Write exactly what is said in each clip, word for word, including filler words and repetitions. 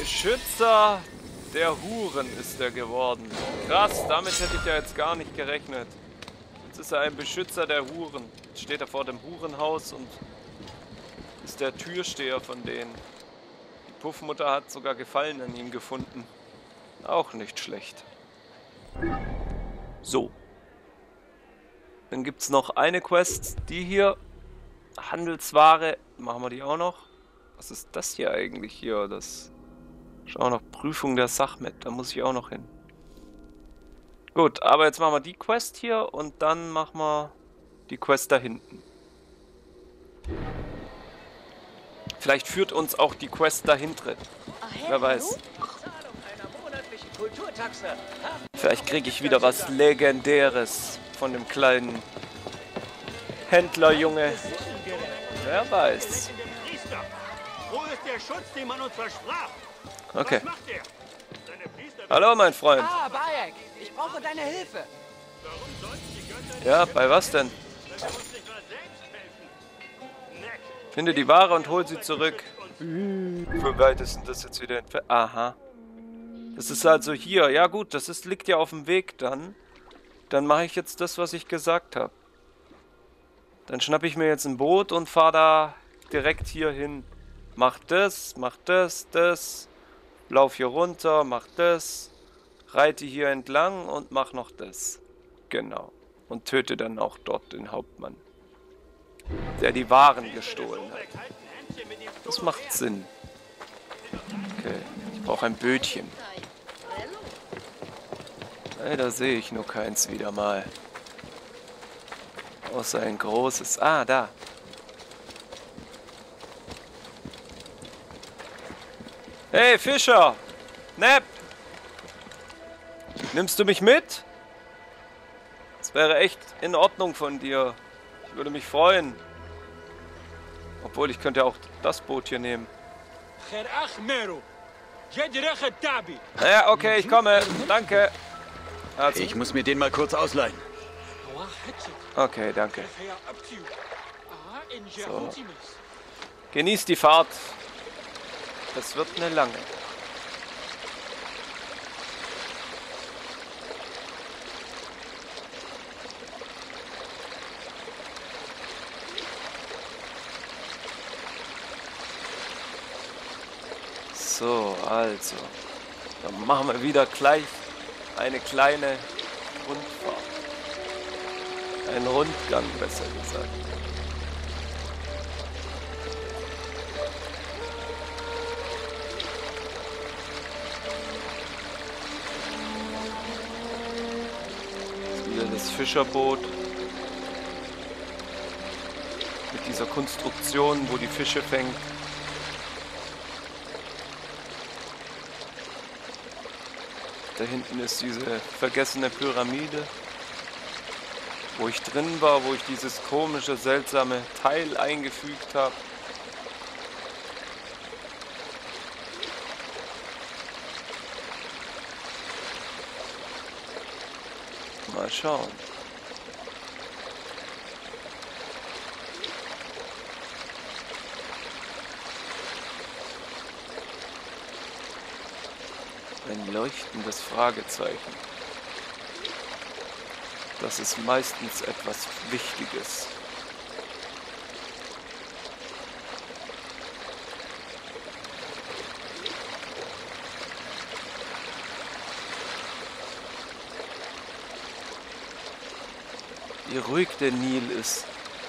Beschützer der Huren ist er geworden. Krass, damit hätte ich ja jetzt gar nicht gerechnet. Jetzt ist er ein Beschützer der Huren. Jetzt steht er vor dem Hurenhaus und ist der Türsteher von denen. Die Puffmutter hat sogar Gefallen an ihm gefunden. Auch nicht schlecht. So. Dann gibt es noch eine Quest, die hier. Handelsware. Machen wir die auch noch? Was ist das hier eigentlich hier? Das ist auch noch Prüfung der Sachmet. Da muss ich auch noch hin. Gut, aber jetzt machen wir die Quest hier und dann machen wir die Quest da hinten. Vielleicht führt uns auch die Quest dahinter. Wer weiß. Vielleicht kriege ich wieder was Legendäres von dem kleinen Händlerjunge. Wer weiß. Wo ist der Schutz, den man uns versprach? Okay. Was macht er? Hallo, mein Freund. Ah, Bayek, ich brauche deine Hilfe. Warum sonst die Götter? Ja, bei was denn? Wenn wir uns nicht mal selbst helfen. Nett. Finde die Ware und hol sie zurück. Wie weit ist denn das jetzt wieder entfernt? Aha. Das ist also hier. Ja gut, das ist, liegt ja auf dem Weg dann. Dann mache ich jetzt das, was ich gesagt habe. Dann schnappe ich mir jetzt ein Boot und fahre da direkt hier hin. Mach das, mach das, das. Lauf hier runter, mach das. Reite hier entlang und mach noch das. Genau. Und töte dann auch dort den Hauptmann, der die Waren gestohlen hat. Das macht Sinn. Okay, ich brauche ein Bötchen. Leider sehe ich nur keins wieder mal. Außer ein großes. Ah, da. Hey, Fischer! Nap! Nimmst du mich mit? Das wäre echt in Ordnung von dir. Ich würde mich freuen. Obwohl, ich könnte auch das Boot hier nehmen. Naja, okay, ich komme. Danke. Also. Ich muss mir den mal kurz ausleihen. Okay, danke. So. Genießt die Fahrt. Es wird eine lange. So, also. Dann machen wir wieder gleich eine kleine Rundfahrt. Ein Rundgang, besser gesagt. Wieder das Fischerboot. Mit dieser Konstruktion, wo die Fische fängt. Da hinten ist diese vergessene Pyramide, wo ich drin war, wo ich dieses komische, seltsame Teil eingefügt habe. Mal schauen. Ein leuchtendes Fragezeichen. Das ist meistens etwas Wichtiges. Wie ruhig der Nil ist.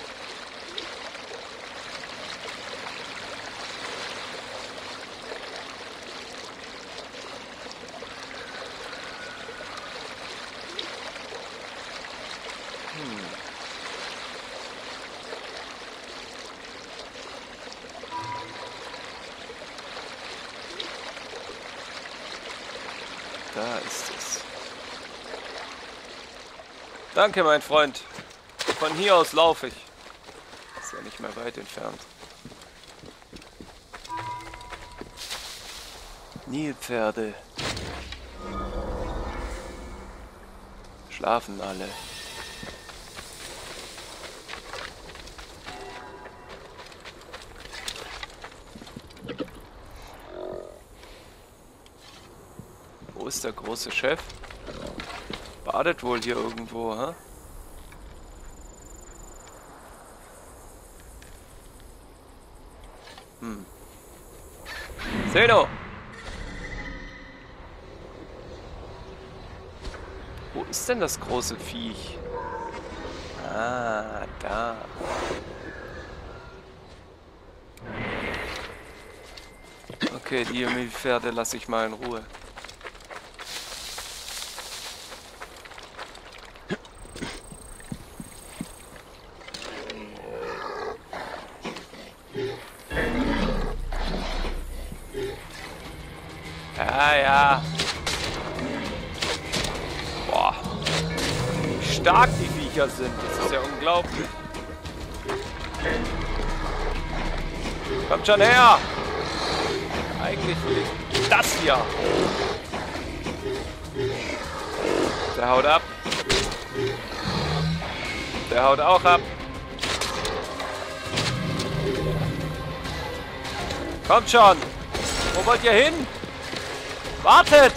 Da ist es. Danke, mein Freund. Von hier aus laufe ich. Ist ja nicht mehr weit entfernt. Nilpferde. Schlafen alle. Wo ist der große Chef? Badet wohl hier irgendwo, hä? Hm. Zeno! Wo ist denn das große Viech? Ah, da. Okay, die Pferde lasse ich mal in Ruhe. Ja, ja. Boah. Wie stark die Viecher sind. Das ist ja unglaublich. Kommt schon her! Eigentlich will ich das hier. Der haut ab. Der haut auch ab. Kommt schon! Wo wollt ihr hin? Wartet!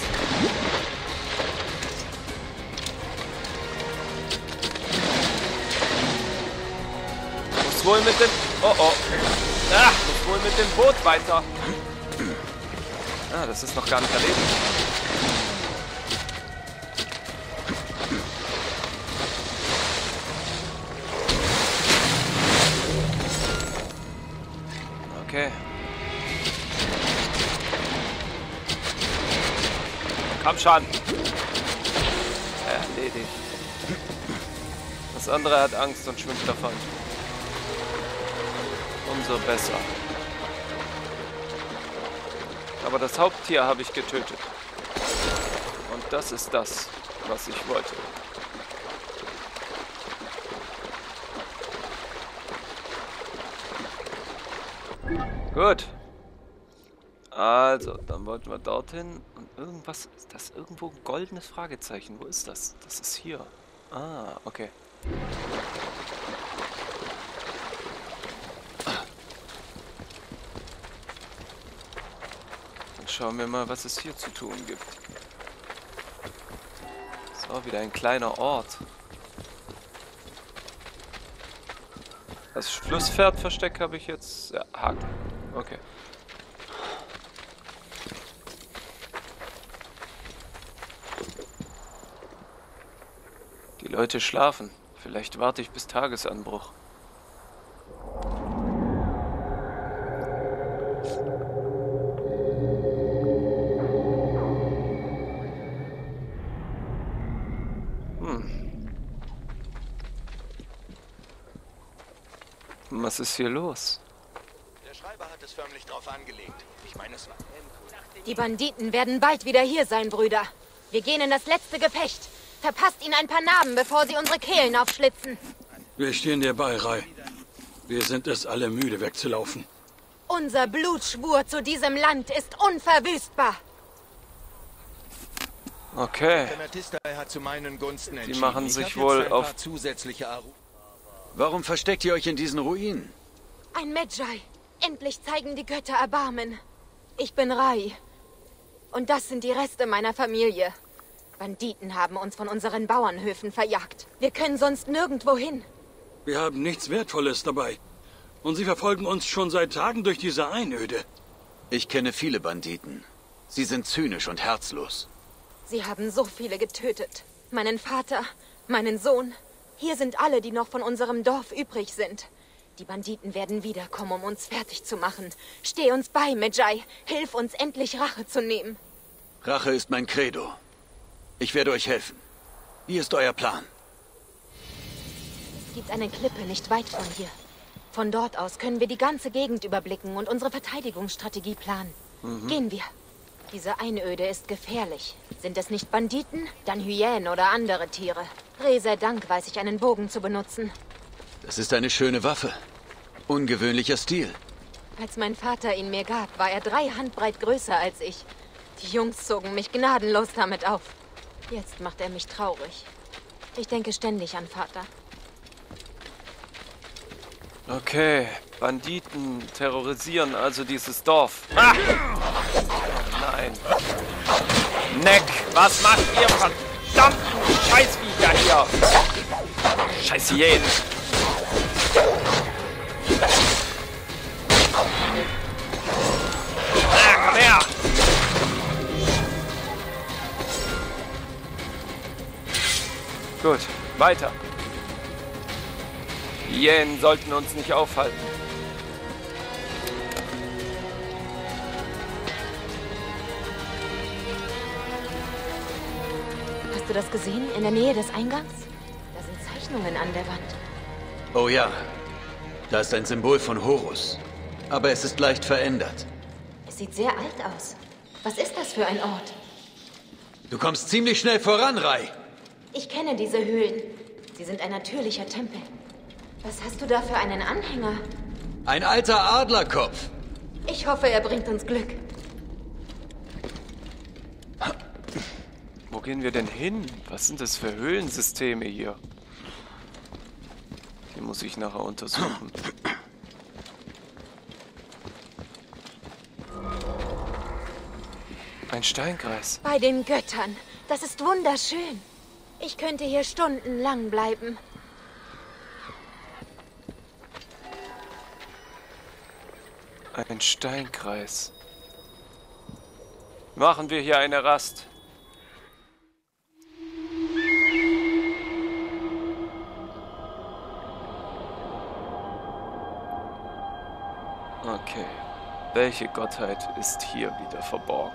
Muss wohl mit dem... Oh oh. Ah, muss wohl mit dem Boot weiter. Ah, das ist noch gar nicht erledigt. Okay. Komm schon. Erledigt. Das andere hat Angst und schwimmt davon. Umso besser. Aber das Haupttier habe ich getötet. Und das ist das, was ich wollte. Gut. Also, dann wollten wir dorthin. Und irgendwas, ist das irgendwo ein goldenes Fragezeichen? Wo ist das? Das ist hier. Ah, okay. Schauen wir mal, was es hier zu tun gibt. So, wieder ein kleiner Ort. Das Flusspferdversteck habe ich jetzt... Ja, Haken. Okay. Die Leute schlafen. Vielleicht warte ich bis Tagesanbruch. Was ist hier los? Der Schreiber hat es förmlich drauf angelegt. Ich meine, es war... Die Banditen werden bald wieder hier sein, Brüder. Wir gehen in das letzte Gefecht. Verpasst ihnen ein paar Narben, bevor sie unsere Kehlen aufschlitzen. Wir stehen dir bei, Rai. Wir sind es alle müde, wegzulaufen. Unser Blutschwur zu diesem Land ist unverwüstbar. Okay. Der Matista hat zu meinen Gunsten entschieden. Die machen Ich sich hab wohl jetzt ein auf... paar zusätzliche Aru. Warum versteckt ihr euch in diesen Ruinen? Ein Medjay. Endlich zeigen die Götter Erbarmen. Ich bin Rai. Und das sind die Reste meiner Familie. Banditen haben uns von unseren Bauernhöfen verjagt. Wir können sonst nirgendwo hin. Wir haben nichts Wertvolles dabei. Und sie verfolgen uns schon seit Tagen durch diese Einöde. Ich kenne viele Banditen. Sie sind zynisch und herzlos. Sie haben so viele getötet. Meinen Vater, meinen Sohn. Hier sind alle, die noch von unserem Dorf übrig sind. Die Banditen werden wiederkommen, um uns fertig zu machen. Steh uns bei, Medjay. Hilf uns, endlich Rache zu nehmen. Rache ist mein Credo. Ich werde euch helfen. Wie ist euer Plan? Es gibt eine Klippe nicht weit von hier. Von dort aus können wir die ganze Gegend überblicken und unsere Verteidigungsstrategie planen. Mhm. Gehen wir. Diese Einöde ist gefährlich. Sind es nicht Banditen, dann Hyänen oder andere Tiere. Dreh sei Dank weiß ich einen Bogen zu benutzen. Das ist eine schöne Waffe. Ungewöhnlicher Stil. Als mein Vater ihn mir gab, war er drei Handbreit größer als ich. Die Jungs zogen mich gnadenlos damit auf. Jetzt macht er mich traurig. Ich denke ständig an Vater. Okay, Banditen terrorisieren also dieses Dorf. Ah! Oh nein. Neck, was macht ihr verdammten Scheißviecher hier? Scheiß Hyänen. Ah, komm her! Gut, weiter. Hyänen sollten uns nicht aufhalten. Hast du das gesehen? In der Nähe des Eingangs? Da sind Zeichnungen an der Wand. Oh ja. Da ist ein Symbol von Horus. Aber es ist leicht verändert. Es sieht sehr alt aus. Was ist das für ein Ort? Du kommst ziemlich schnell voran, Rai. Ich kenne diese Höhlen. Sie sind ein natürlicher Tempel. Was hast du da für einen Anhänger? Ein alter Adlerkopf. Ich hoffe, er bringt uns Glück. Wo gehen wir denn hin? Was sind das für Höhlensysteme hier? Die muss ich nachher untersuchen. Ein Steinkreis. Bei den Göttern. Das ist wunderschön. Ich könnte hier stundenlang bleiben. Ein Steinkreis. Machen wir hier eine Rast. Okay. Welche Gottheit ist hier wieder verborgen?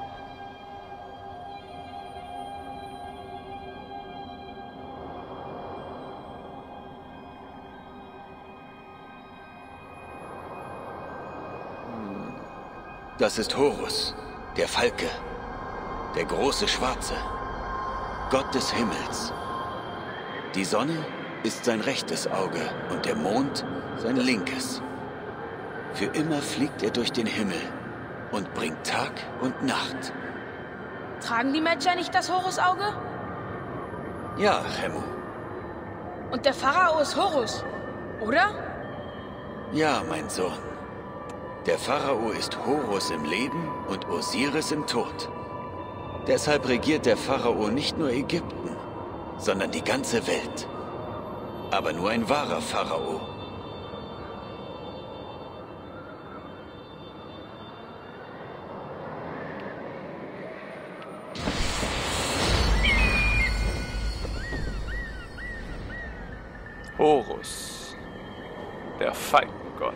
Das ist Horus, der Falke, der große Schwarze, Gott des Himmels. Die Sonne ist sein rechtes Auge und der Mond sein linkes. Für immer fliegt er durch den Himmel und bringt Tag und Nacht. Tragen die Medjay nicht das Horusauge? Ja, Chemu. Und der Pharao ist Horus, oder? Ja, mein Sohn. Der Pharao ist Horus im Leben und Osiris im Tod. Deshalb regiert der Pharao nicht nur Ägypten, sondern die ganze Welt. Aber nur ein wahrer Pharao. Horus, der Falkengott.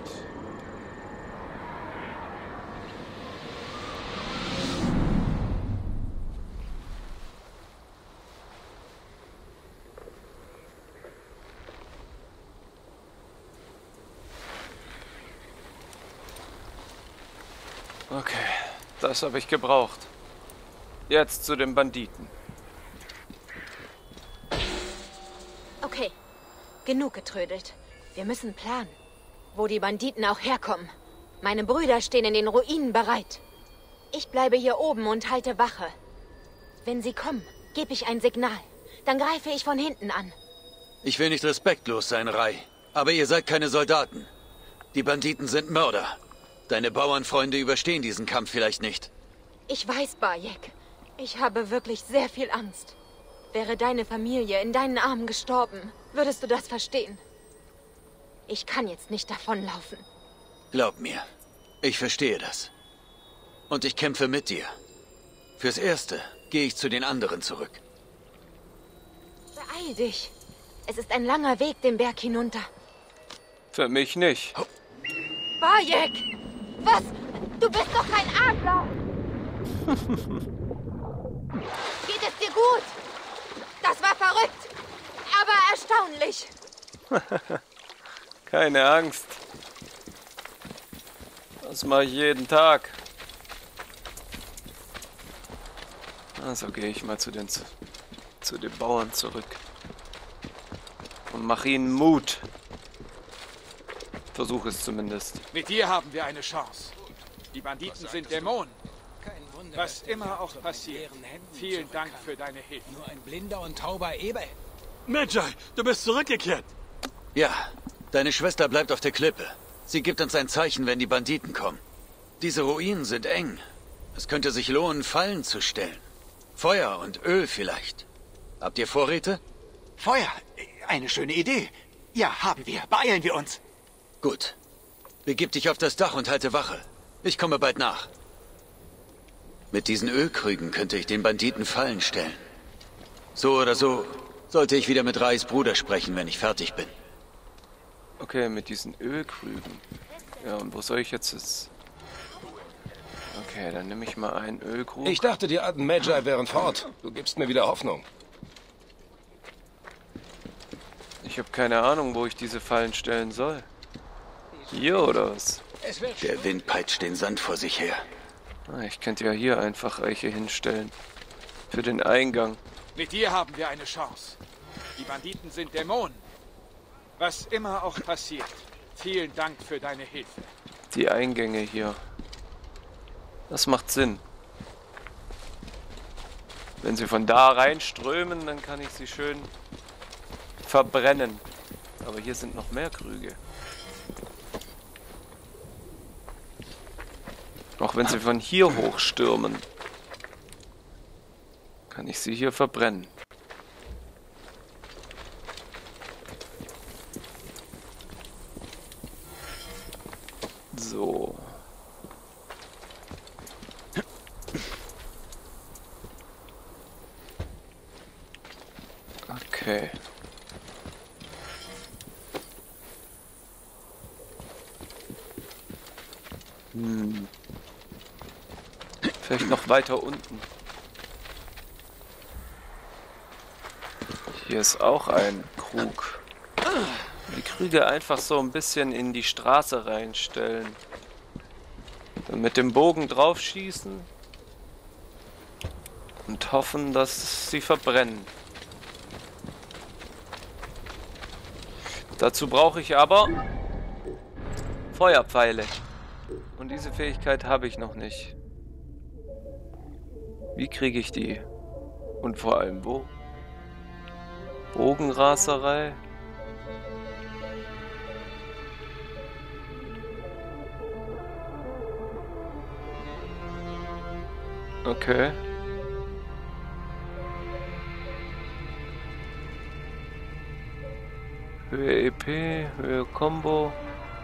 Okay, das habe ich gebraucht. Jetzt zu den Banditen. Okay, genug getrödelt. Wir müssen planen. Wo die Banditen auch herkommen. Meine Brüder stehen in den Ruinen bereit. Ich bleibe hier oben und halte Wache. Wenn sie kommen, gebe ich ein Signal. Dann greife ich von hinten an. Ich will nicht respektlos sein, Rai. Aber ihr seid keine Soldaten. Die Banditen sind Mörder. Deine Bauernfreunde überstehen diesen Kampf vielleicht nicht. Ich weiß, Bayek. Ich habe wirklich sehr viel Angst. Wäre deine Familie in deinen Armen gestorben, würdest du das verstehen. Ich kann jetzt nicht davonlaufen. Glaub mir, ich verstehe das. Und ich kämpfe mit dir. Fürs Erste gehe ich zu den anderen zurück. Beeil dich. Es ist ein langer Weg den Berg hinunter. Für mich nicht. Bayek! Was? Du bist doch kein Adler! Geht es dir gut? Das war verrückt, aber erstaunlich. Keine Angst. Das mache ich jeden Tag. Also gehe ich mal zu den, zu, zu den Bauern zurück. Und mache ihnen Mut. Versuche es zumindest. Mit dir haben wir eine Chance. Die Banditen sind Dämonen. Was immer auch passiert. Vielen Dank für deine Hilfe. Nur ein blinder und tauber Eber. Medjay, du bist zurückgekehrt. Ja, deine Schwester bleibt auf der Klippe. Sie gibt uns ein Zeichen, wenn die Banditen kommen. Diese Ruinen sind eng. Es könnte sich lohnen, Fallen zu stellen. Feuer und Öl vielleicht. Habt ihr Vorräte? Feuer. Eine schöne Idee. Ja, haben wir. Beeilen wir uns. Gut. Begib dich auf das Dach und halte Wache. Ich komme bald nach. Mit diesen Ölkrügen könnte ich den Banditen Fallen stellen. So oder so sollte ich wieder mit Rais Bruder sprechen, wenn ich fertig bin. Okay, mit diesen Ölkrügen. Ja, und wo soll ich jetzt... jetzt... Okay, dann nehme ich mal einen Ölkrug. Ich dachte, die alten Magi wären fort. Du gibst mir wieder Hoffnung. Ich habe keine Ahnung, wo ich diese Fallen stellen soll. Hier oder was? Der Wind peitscht den Sand vor sich her. Ah, ich könnte ja hier einfach Eiche hinstellen. Für den Eingang. Mit dir haben wir eine Chance. Die Banditen sind Dämonen. Was immer auch passiert, vielen Dank für deine Hilfe. Die Eingänge hier. Das macht Sinn. Wenn sie von da reinströmen, dann kann ich sie schön verbrennen. Aber hier sind noch mehr Krüge. Auch wenn sie von hier hochstürmen, kann ich sie hier verbrennen. So. Okay. Hm. Vielleicht noch weiter unten. Hier ist auch ein Krug. Die Krüge einfach so ein bisschen in die Straße reinstellen. Dann mit dem Bogen drauf schießen. Und hoffen, dass sie verbrennen. Dazu brauche ich aber Feuerpfeile. Und diese Fähigkeit habe ich noch nicht. Wie kriege ich die? Und vor allem wo? Bogenraserei? Okay. Höhe E P, Höhe Combo.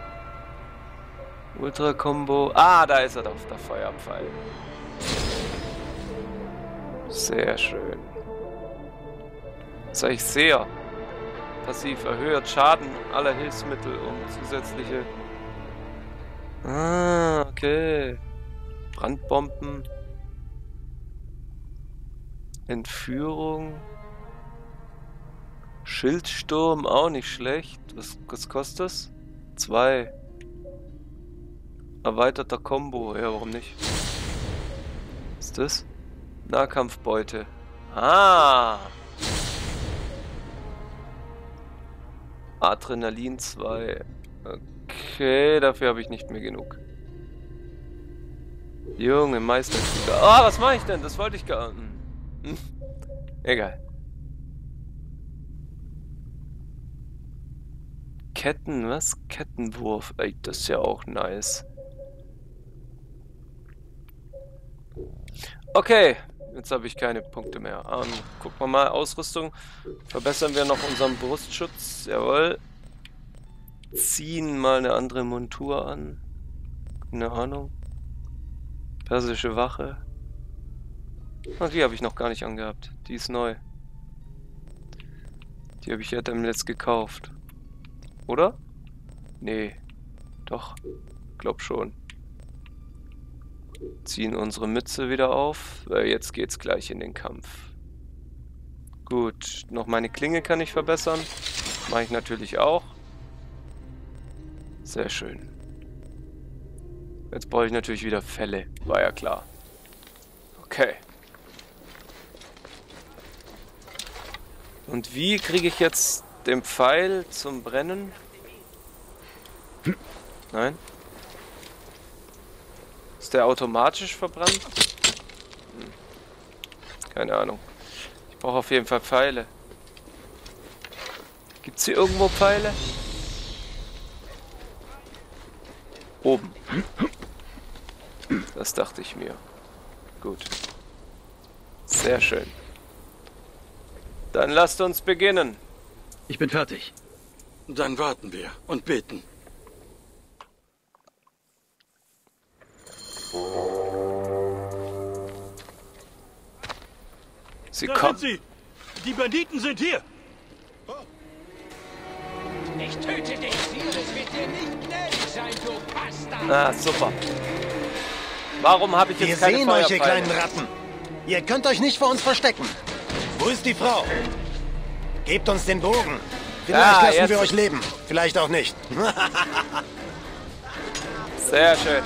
Ultra Combo. Ah, da ist er doch, der Feuerpfeil. Sehr schön. Das ich sehr passiv erhöht Schaden aller Hilfsmittel um zusätzliche. Ah, okay. Brandbomben. Entführung. Schildsturm auch nicht schlecht. Was, was kostet das? Zwei. Erweiterter Combo. Ja, warum nicht? Was ist das? Nahkampfbeute. Ah! Adrenalin zwei. Okay, dafür habe ich nicht mehr genug. Junge Meisterkrieger. Ah, was mache ich denn? Das wollte ich gar nicht. Hm. Egal. Ketten, was? Kettenwurf. Ey, das ist ja auch nice. Okay, jetzt habe ich keine Punkte mehr. Um, gucken wir mal, Ausrüstung. Verbessern wir noch unseren Brustschutz. Jawohl. Ziehen mal eine andere Montur an. Keine Ahnung. Persische Wache. Oh, die habe ich noch gar nicht angehabt. Die ist neu. Die habe ich ja dann letzt gekauft. Oder? Nee. Doch. Glaub schon. Ziehen unsere Mütze wieder auf, weil jetzt geht's gleich in den Kampf. Gut, noch meine Klinge kann ich verbessern. Mache ich natürlich auch. Sehr schön. Jetzt brauche ich natürlich wieder Felle, war ja klar. Okay. Und wie kriege ich jetzt den Pfeil zum Brennen? Nein? Ist der automatisch verbrannt? Hm. Keine Ahnung. Ich brauche auf jeden Fall Pfeile. Gibt's hier irgendwo Pfeile? Oben. Das dachte ich mir. Gut. Sehr schön. Dann lasst uns beginnen. Ich bin fertig. Dann warten wir und beten. Sie da kommen. sind sie! Die Banditen sind hier! Ich töte dich! Dieses wird dir nicht gnädig sein, du Bastard! Ah, super. Warum habe ich jetzt Wir keine sehen euch, ihr Feuerpfeile? kleinen Ratten. Ihr könnt euch nicht vor uns verstecken. Wo ist die Frau? Gebt uns den Bogen. Vielleicht Ah, lassen jetzt. wir euch leben. Vielleicht auch nicht. Sehr schön.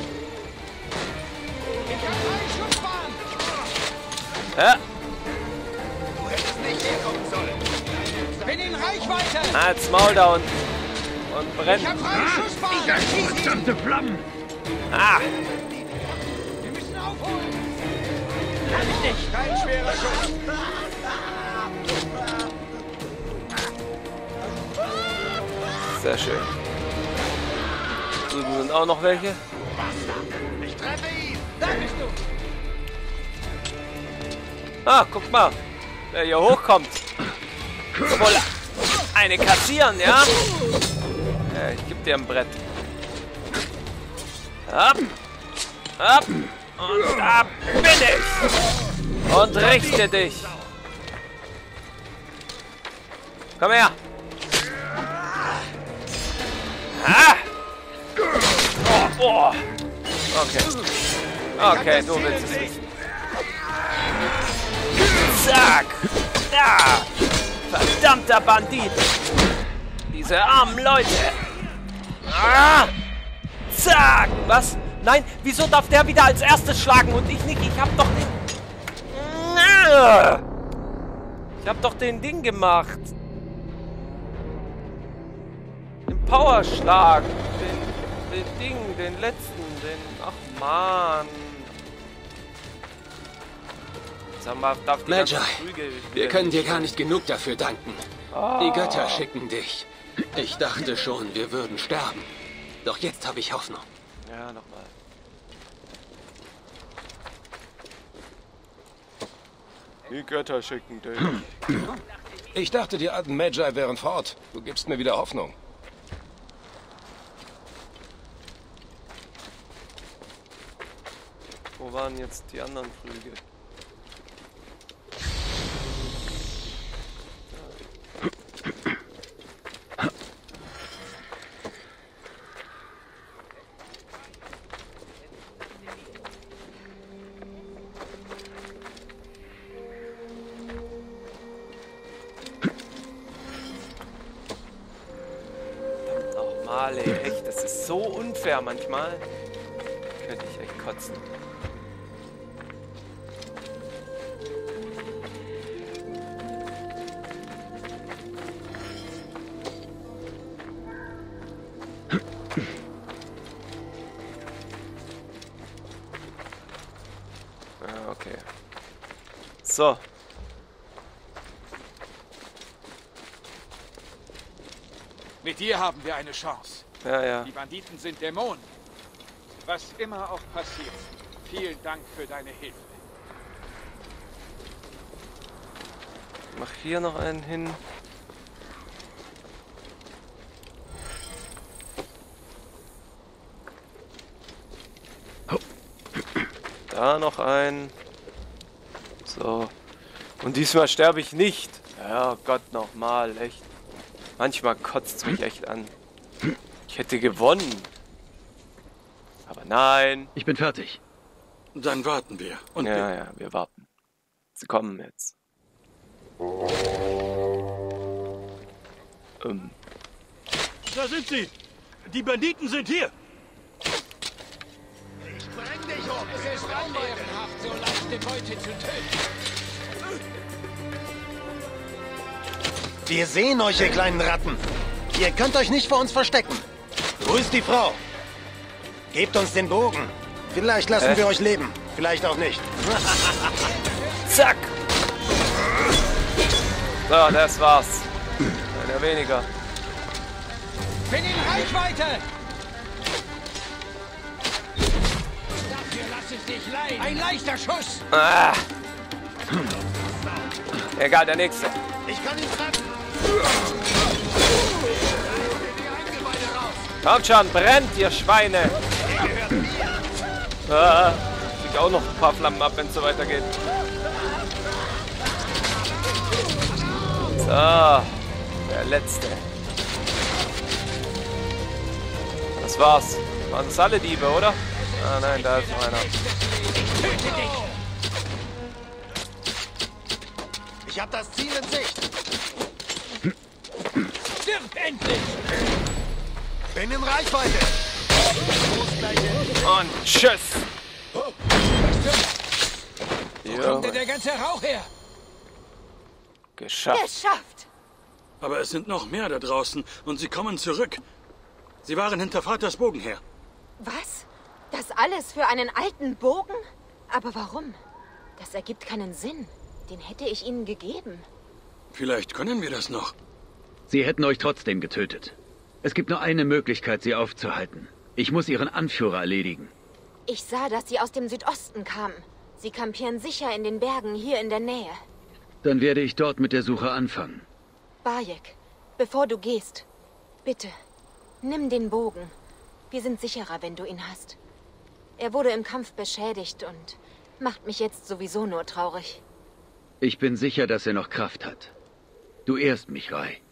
Ja. Du hättest nicht herkommen sollen. Bin in Reichweite! Ah, jetzt Maul da unten. Und brennt. Ich hab freie Schussbahn! Verdammte Flammen! Ah! Wir müssen aufholen! Lass dich! Kein schwerer Schuss! Sehr schön. Drüben sind auch noch welche. Ich treffe ihn! Da bist du! Ah, guck mal. Wer hier hochkommt. Wohl eine kassieren, ja? Ja, ich geb dir ein Brett. Ab. Ab. Und ab bin ich. Und richte dich. Komm her. Ah. Oh, oh. Okay. Okay, du willst es nicht. Zack. Da. Verdammter Bandit. Diese armen Leute. Ah. Zack. Was? Nein, wieso darf der wieder als erstes schlagen und ich nicht? Ich hab doch den... Ich hab doch den Ding gemacht. Den Powerschlag. Den, den Ding, den letzten, den... Ach, Mann. Sag mal, darf die Magi, ganze Prügel wir wieder können dir nicht- gar nicht genug dafür danken. Ah. Die Götter schicken dich. Ich dachte schon, wir würden sterben. Doch jetzt habe ich Hoffnung. Ja, nochmal. Die Götter schicken dich. Ich dachte, die alten Magi wären fort. Du gibst mir wieder Hoffnung. Wo waren jetzt die anderen Flüge? Verdammt nochmal, ey, echt, das ist so unfair manchmal. Könnte ich echt kotzen. Ah, okay. So. Mit dir haben wir eine Chance. Ja, ja. Die Banditen sind Dämonen. Was immer auch passiert, vielen Dank für deine Hilfe. Mach hier noch einen hin. Da noch einen. So. Und diesmal sterbe ich nicht. Ja, Gott, nochmal, echt. Manchmal kotzt es mich echt an. Ich hätte gewonnen. Aber nein. Ich bin fertig. Dann warten wir und Ja, beten. ja, wir warten. Sie kommen jetzt. Ähm. Da sind sie! Die Banditen sind hier! Ich bring dich um! Es ist unehrenhaft, so leichte Beute zu töten. Wir sehen euch, ihr kleinen Ratten. Ihr könnt euch nicht vor uns verstecken. Wo ist die Frau? Gebt uns den Bogen. Vielleicht lassen Äh? wir euch leben. Vielleicht auch nicht. Zack! So, das war's. Einer weniger. Bin in Reichweite! Dafür lasse ich dich leiden. Ein leichter Schuss! Ah! Egal, der nächste. Ich kann ihn treffen. Kommt schon, brennt, ihr Schweine. Ah, krieg auch noch ein paar Flammen ab, wenn es so weitergeht. So, der letzte. Das war's. Waren das alle Diebe, oder? Ah nein, da ist noch einer. Ich hab das Ziel in Sicht. Stirb endlich! Bin in Reichweite. Und tschüss. Wo kommt denn der ganze Rauch her? Geschafft. Geschafft! Aber es sind noch mehr da draußen und sie kommen zurück. Sie waren hinter Vaters Bogen her. Was? Das alles für einen alten Bogen? Aber warum? Das ergibt keinen Sinn. Den hätte ich ihnen gegeben. Vielleicht können wir das noch. Sie hätten euch trotzdem getötet. Es gibt nur eine Möglichkeit, sie aufzuhalten. Ich muss ihren Anführer erledigen. Ich sah, dass sie aus dem Südosten kamen. Sie kampieren sicher in den Bergen hier in der Nähe. Dann werde ich dort mit der Suche anfangen. Bayek, bevor du gehst, bitte, nimm den Bogen. Wir sind sicherer, wenn du ihn hast. Er wurde im Kampf beschädigt und macht mich jetzt sowieso nur traurig. Ich bin sicher, dass er noch Kraft hat. Du ehrst mich, Rai.